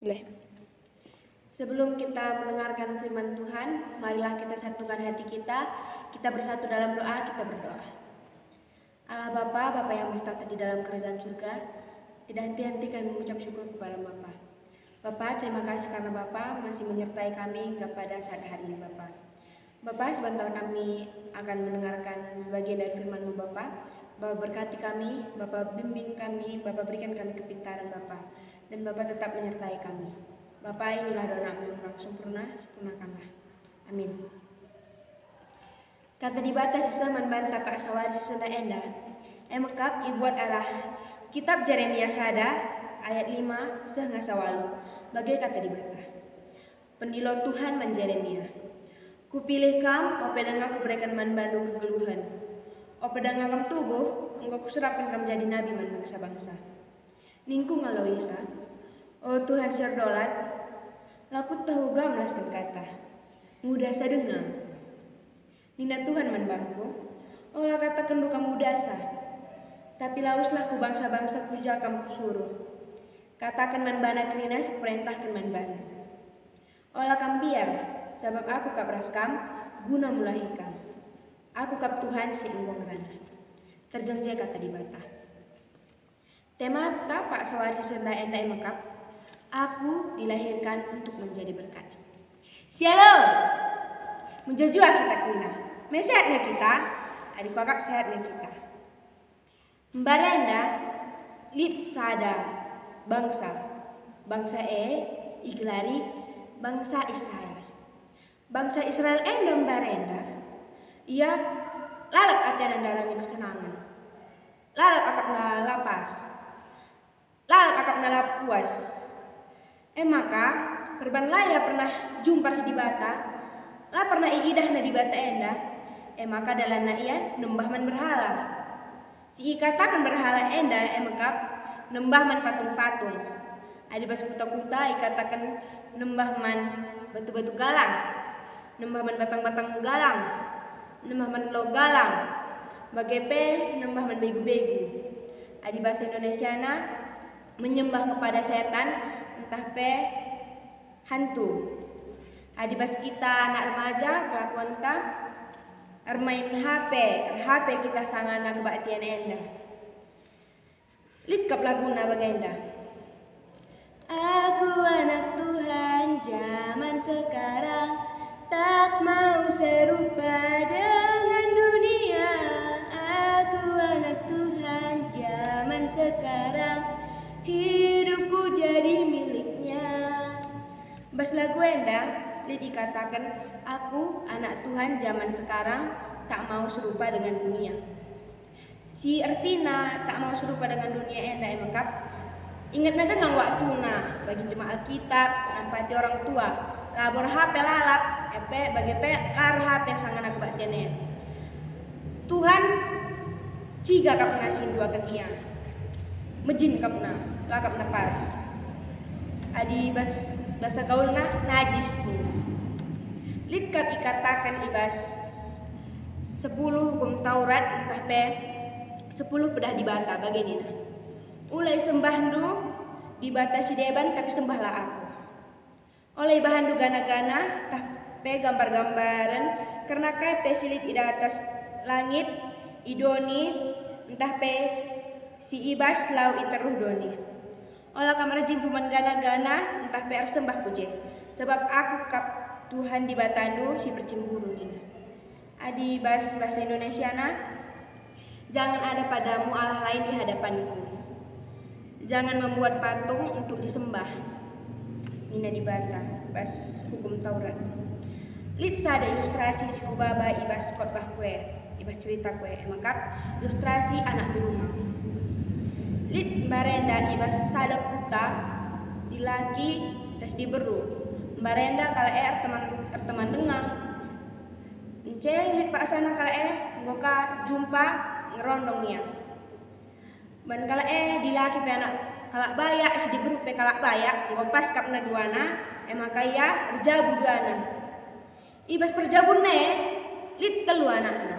Boleh. Sebelum kita mendengarkan firman Tuhan, marilah kita satukan hati kita bersatu dalam doa, kita berdoa. Allah Bapa, Bapa yang bertata di dalam kerajaan surga, tidak henti-henti kami mengucap syukur kepada Bapa. Bapa, terima kasih karena Bapa masih menyertai kami hingga pada saat hari ini Bapa. Bapa, sebentar kami akan mendengarkan sebagian dari firman-Mu Bapa. Bapa berkati kami, Bapa bimbing kami, Bapa berikan kami kepintaran Bapa. Dan Bapa tetap menyertai kami. Bapa, inilah doa-Mu yang telah sempurna, sempurnakanlah. Amin. Kata dibata sisa membantah pak sawar sisa enda. Emekap ibuat arah. Kitab Jeremia sada ayat 5 sehingga sawalu. Bagai kata dibata. Pendilo Tuhan man Jeremia. Kupilih kam, opedanga kuberikan man bandu kegeluhan. Opedanga kam tubuh, engkau kuserapkan kam jadi nabi man bangsa-bangsa. Ningku ngaloisa. Oh Tuhan serdolat, laku tahu gamlaskan kata, mudah sadengang. Nina Tuhan manbangku, olah katakan duka mudasa, tapi lauslah ku bangsa-bangsa pujakam kusuruh. Katakan manbana kerina seperintahkan manbana. Olah kam biar, sebab aku kap raskam, guna mulahikam. Aku kap Tuhan seinggong rana. Terjengje kata dibata. Tema tapak sawasi senda enda emakap. Aku dilahirkan untuk menjadi berkat. Shalom. Menjajua kita kena. Mesehatnya kita, adik kakak sehatnya kita. Mbarenda lit sada bangsa iglari bangsa Israel. Bangsa Israel enda mbarenda. Ia lalap atian dalam kesenangan. Lalap akap na lapas. Lalap akap na puas. Maka perban laya pernah jumpa di bata, lah pernah iidah na di bata enda, maka dalam na iya nembah man berhala. Si ikatakan berhala enda, maka nembah man patung-patung. Adi pas kuta-kuta ikatakan nembah man batu-batu galang, nembah man batang-batang galang, nembah man lo galang, bagepe nembah man begu-begu. Adi bahasa Indonesia na menyembah kepada setan, entah pe hantu. Adi pas kita anak remaja kelakuan ta main HP kita sangana kebaktian enda. Likap laguna bagenda. Aku anak Tuhan zaman sekarang, tak mau serupa dengan dunia. Aku anak Tuhan zaman sekarang, hidupku jadi miliknya. Bas lagu enda, lid dikatakan, aku anak Tuhan zaman sekarang tak mau serupa dengan dunia. Si artina tak mau serupa dengan dunia enda emekap. Ingat na dengan waktu na bagi jemaah Alkitab, nampati orang tua, labor HP lalap, bagi lar HP sangat nak baktiannya. Tuhan ciga kap ngasin dua kan iya. Mejin kap na. Lakap napas. Adi bahasa gaulna najis nih. Litkap ikatakan ibas 10 hukum Taurat entah pe 10 pedah dibata bagini nah. Ulai sembahdu dibatasi deban tapi sembahlah aku. Oleh bahandu gana-gana tah pe gambar-gambaran karena kai pe silit ida atas langit idoni entah pe si ibas lau iteruh doni. Olah kamar jimpuman gana-gana entah PR sembah kuje. Sebab aku kap Tuhan di batandu si bercemburu ini. Adi bahasa Indonesia na, jangan ada padamu Allah lain di hadapanku. Jangan membuat patung untuk disembah. Nina dibata, bas hukum Taurat. Litsa ada ilustrasi si kubaba ibas khotbah kue, ibas cerita kue. Maka ilustrasi anak rumah. Lit barenda ibas sada puta dilaki tes diberu. Barenda kala teman dengar. Ence lit pak sana kala ngoka jumpa ngerondongnya. Ban kala dilaki pe anak kalak bayak si diberu pe kalak bayak ngopas kapna duana maka ya perjabu duana. Ibas perjabun lit telu anakna.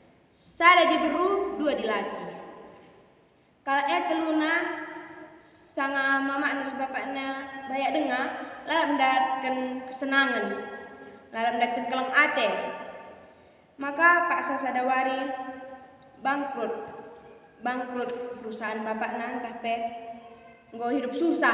Sada diberu dua dilaki. Kala teluna sanga mama nurus bapaknya banyak dengar, lalu mendapatkan kesenangan, lalu mendapatkan kelam ate. Maka Pak Sasadawari bangkrut perusahaan bapaknya tapi nggak hidup susah.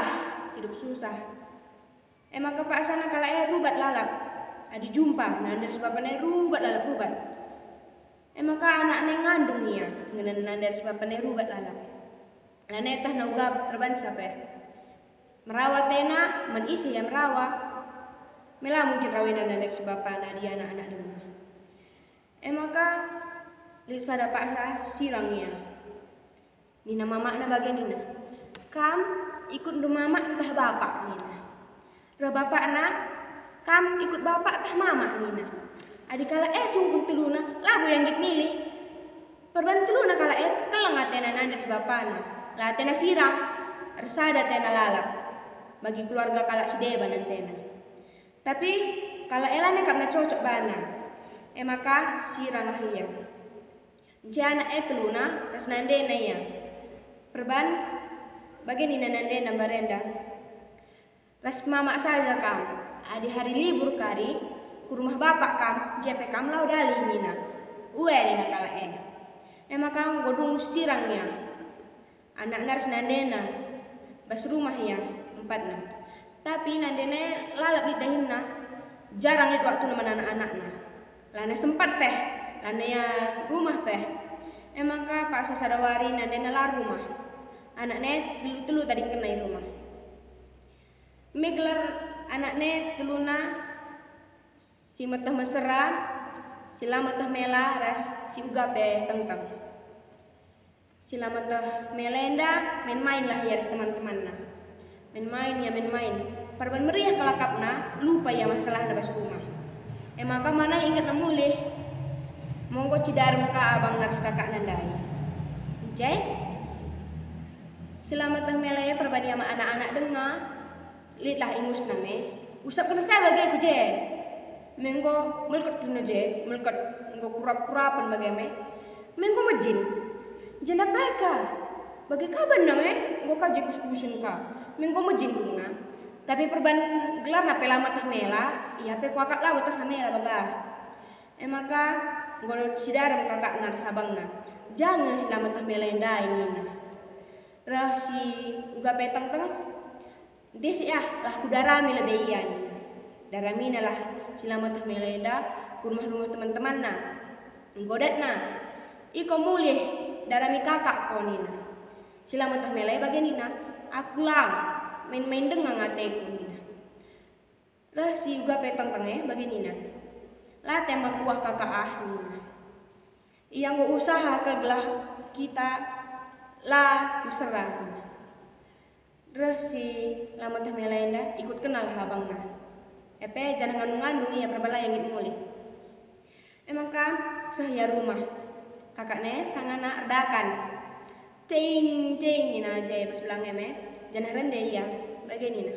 Maka Pak sana kalau rubat lalap, adi jumpa, dari sebabnya rubat lalap. Maka anaknya ngandung ya, dari sebabnya rubat lalap. Lane tah naugap terban sape. Merawat tena, menisi yang merawat. Mela mungkin rawinan dari sebabnya dia anak-anak dengar. Maka lisa dapat sirangnya. Nina mama na bagian nina. Kam ikut do mama entah bapak nina. Ro bapak na, kam ikut bapak entah mama nina. Adikala sungguh teluna, lagu yang git milih. Perban teluna kala keleng atena nanda bapak na. Lah tena sirang, resada tena lalap. Bagi keluarga kala si deban antena. Tapi kala elane karena cocok bana. Maka sirang hiya. Jana teluna ras nandena ya. Perban bagi nina nandena barenda. Ras mama saja kam. Adi hari libur kari ke rumah bapak kam, jepe kam lau dali nina. Uwe nina kala maka godung sirangnya. Anak nars nandena bas rumah ya 4 na. Tapi nandena lalap di dahinna jarang lihat waktu nama anak-anaknya. Lana sempat peh, lana ya rumah peh. Maka Pak Sasadawari nandena la rumah. Anaknya telu tadi kena rumah. Meglar anaknya teluna si metah mesra, si lametah mela ras si ugape tengteng. Sila mata melenda main-main lah ya teman-teman nah. Main-main. Perban meriah kelakapna lupa ya masalah na bas rumah. Maka mana ingat na mulih. Monggo cidar muka abang nars kakak nandai. Jai. Sila mata melaya perban sama anak-anak dengar. Lihatlah ingus name. Usap kena saya bagi aku je. Menggo melkot kena je, melkot nggo kurap-kurapan bagaimana. Menggo majin. Jana peka, bagi kaban name, gua kaji kus-kusin ka, mengko majin bunga. Tapi perban gelar na pelama tah mela, iya pe kuakak lah tah mela baga. Maka gua sidaram kakak nar sabang na, jangan silama tah mela endai nina. Rah si uga petang teng, desi lah kudarami lebih iya nina. Daramina lah silama tah mela enda, rumah-rumah teman-teman na, nggodat na, iko mulih. Darami kakak ko nina. Sila matah melay bagian nina. Aku lang main-main dengan ngateku nina. Lah si juga petang tenge bagian nina. Lah tembak kuah kakak nina. Yang gua usaha kegelah kita lah mesra nina. Terus si lama tah melay nda ikut kenal habang na. Jangan ngandung-ngandung iya perbalai yang mulih. Maka sahya rumah. Kakaknya sangana erdakan ting nina aja pas bilang jangan rendah ya bagian nina.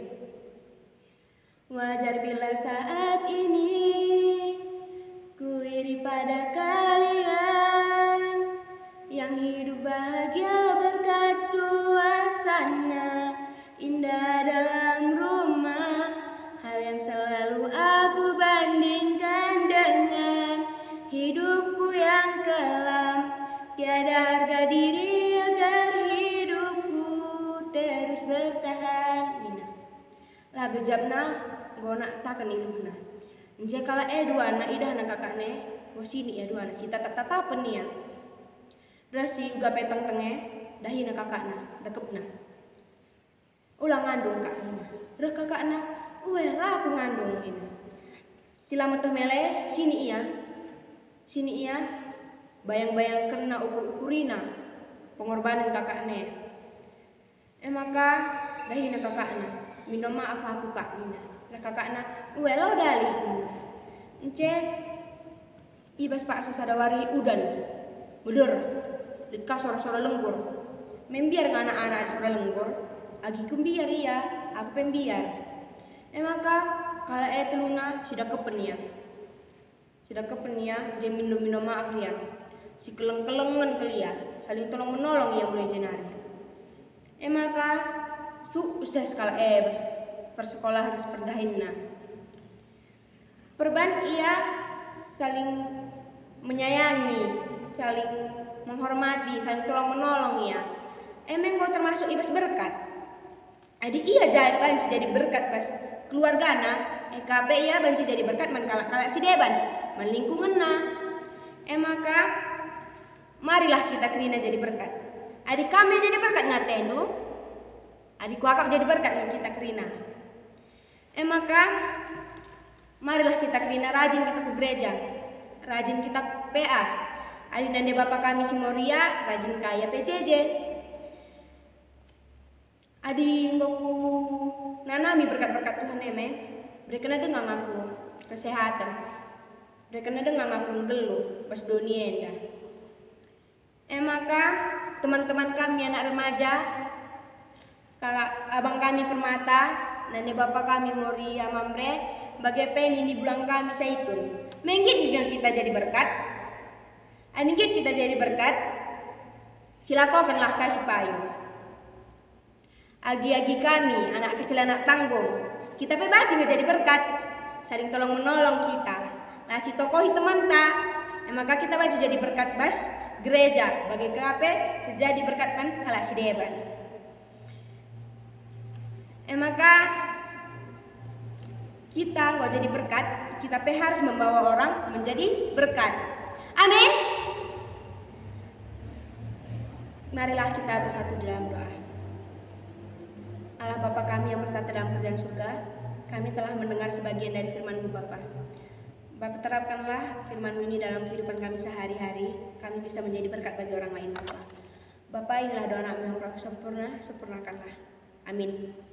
Wajar bila saat ini ku iri pada kalian yang hidup bahagia berkat suasana indah dalam rumah, hal yang selalu aku bandingkan dengan hidupku yang kelam. Tiada harga diri agar hidupku terus bertahan. Nina. Lah gejapna gona takan iluhna. Nje kala dua na idah na kakakne, go sini ya dua na si tatap-tatapen nih ya. Terus si uga petang tenge, dahi na kakakna, dekepna. Ulang ngandung kak Nina. Terus kakakna, lah aku ngandung ini. Sila meteh mele sini iya. Bayang-bayang kena ukur-ukurina pengorbanan kakaknya. Maka dahina kakaknya minta maaf aku kak Nina. Lah kakaknya lo dali Nina. Ence ibas Pak Sasadawari udan mudur dika suara-suara lenggur. Membiar anak-anak suara lenggur. Agi kumbiar iya, aku pembiar. Maka kala teluna sudah kepenia. Dia minum maaf ya. Si keleng-kelengan kelia, saling tolong menolong ya mulai jenari. Maka sukses kalau persekolahan seperdahinna. Perban ia saling menyayangi, saling menghormati, saling tolong menolong ia. Emang kau termasuk ibas berkat. Adi ia jadi berkat pas keluargana, EKP ia banci jadi berkat mengkalak-kalak si deban, melingkunganna. Maka marilah kita kerina jadi berkat. Adik kami jadi berkat ngatenu, adik kuakap jadi berkat dengan kita kerina. Maka marilah kita kerina rajin kita ke gereja, rajin kita PA. Adik dan bapak kami si Moria rajin kaya PJJ. Adi ngoku nanami berkat-berkat Tuhan mereka dengar ngaku kesehatan, mereka dengar ngaku gelu pas dunia enda. Maka teman-teman kami anak remaja, kakak abang kami Permata, nane bapak kami Moria Mamre, bagai peni di bulan kami Zaitun. Mungkin dengan kita jadi berkat, aningin kita jadi berkat, silakanlah kasih payung. Agi-agi kami, anak kecil anak tanggung, kita pebaji jadi berkat, saling tolong menolong kita. Nah si tokoh teman tak, maka kita baca jadi berkat bas gereja, bagi kape jadi berkat kan kalah si deban. Maka kita nggak jadi berkat, kita harus membawa orang menjadi berkat. Amin. Marilah kita bersatu dalam doa. Allah Bapa kami yang bertata dalam kerajaan surga, kami telah mendengar sebagian dari firman-Mu Bapa. Bapa terapkanlah firman-Mu ini dalam kehidupan kami sehari-hari, kami bisa menjadi berkat bagi orang lain Bapa. Bapa inilah doa anak yang sempurna, sempurnakanlah. Amin.